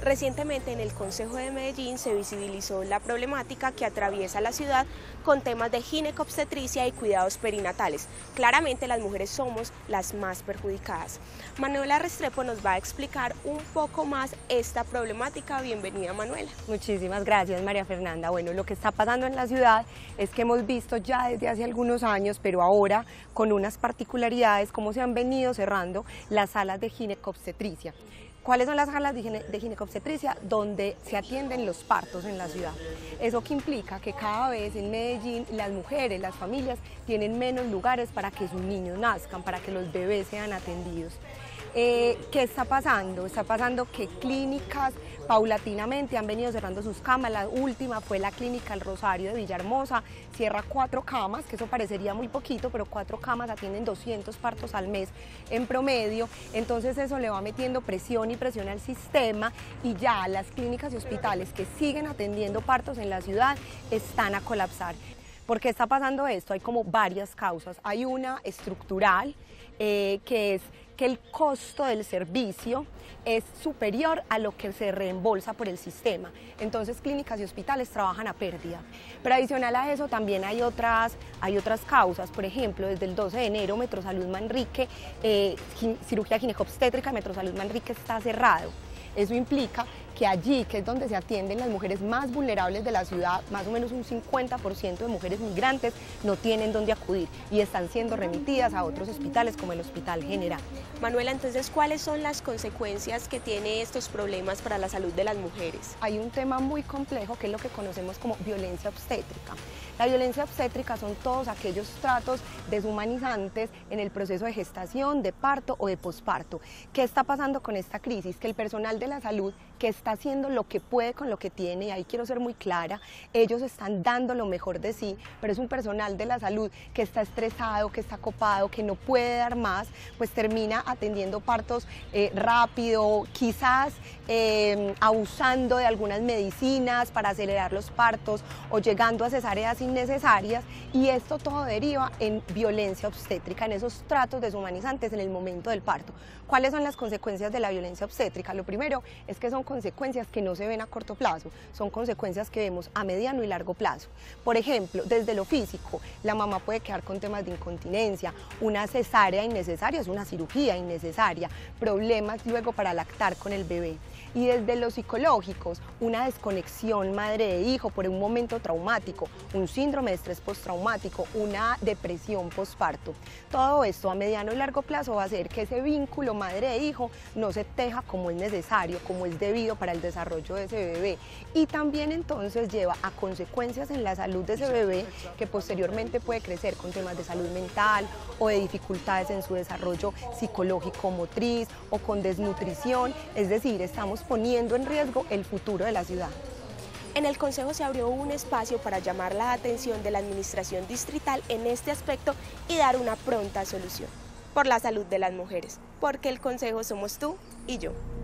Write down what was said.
Recientemente en el Consejo de Medellín se visibilizó la problemática que atraviesa la ciudad con temas de ginecobstetricia y cuidados perinatales. Claramente las mujeres somos las más perjudicadas. Manuela Restrepo nos va a explicar un poco más esta problemática. Bienvenida, Manuela. Muchísimas gracias, María Fernanda. Bueno, lo que está pasando en la ciudad es que hemos visto ya desde hace algunos años, pero ahora con unas particularidades, cómo se han venido cerrando las salas de ginecobstetricia. ¿Cuáles son las salas de ginecobstetricia? Donde se atienden los partos en la ciudad. Eso que implica que cada vez en Medellín las mujeres, las familias tienen menos lugares para que sus niños nazcan, para que los bebés sean atendidos. ¿Qué está pasando? Está pasando que clínicas paulatinamente han venido cerrando sus camas. La última fue la clínica El Rosario de Villahermosa, cierra 4 camas, que eso parecería muy poquito, pero 4 camas atienden 200 partos al mes en promedio. Entonces eso le va metiendo presión y presión al sistema, y ya las clínicas y hospitales que siguen atendiendo partos en la ciudad están a colapsar. ¿Por qué está pasando esto? Hay como varias causas. Hay una estructural, que es que el costo del servicio es superior a lo que se reembolsa por el sistema. Entonces clínicas y hospitales trabajan a pérdida. Pero adicional a eso también hay otras causas. Por ejemplo, desde el 12 de enero Metrosalud Manrique, cirugía ginecobstétrica de Metrosalud Manrique está cerrado. Eso implica que allí, que es donde se atienden las mujeres más vulnerables de la ciudad, más o menos un 50% de mujeres migrantes no tienen dónde acudir y están siendo remitidas a otros hospitales como el Hospital General. Manuela, entonces, ¿cuáles son las consecuencias que tiene estos problemas para la salud de las mujeres? Hay un tema muy complejo que es lo que conocemos como violencia obstétrica. La violencia obstétrica son todos aquellos tratos deshumanizantes en el proceso de gestación, de parto o de posparto. ¿Qué está pasando con esta crisis? Que el personal de la salud, que está haciendo lo que puede con lo que tiene, y ahí quiero ser muy clara, ellos están dando lo mejor de sí, pero es un personal de la salud que está estresado, que está copado, que no puede dar más, pues termina atendiendo partos rápido, quizás abusando de algunas medicinas para acelerar los partos o llegando a cesáreas innecesarias, y esto todo deriva en violencia obstétrica, en esos tratos deshumanizantes en el momento del parto. ¿Cuáles son las consecuencias de la violencia obstétrica? Lo primero es que son consecuencias que no se ven a corto plazo, son consecuencias que vemos a mediano y largo plazo. Por ejemplo, desde lo físico, la mamá puede quedar con temas de incontinencia, una cesárea innecesaria es una cirugía innecesaria, problemas luego para lactar con el bebé. Y desde los psicológicos, una desconexión madre e hijo por un momento traumático, un síndrome de estrés postraumático, una depresión posparto. Todo esto a mediano y largo plazo va a hacer que ese vínculo madre e hijo no se teja como es necesario, como es debido para el desarrollo de ese bebé, y también entonces lleva a consecuencias en la salud de ese bebé, que posteriormente puede crecer con temas de salud mental o de dificultades en su desarrollo psicológico motriz o con desnutrición. Es decir, estamos poniendo en riesgo el futuro de la ciudad. En el Consejo se abrió un espacio para llamar la atención de la Administración Distrital en este aspecto y dar una pronta solución por la salud de las mujeres, porque el Consejo somos tú y yo.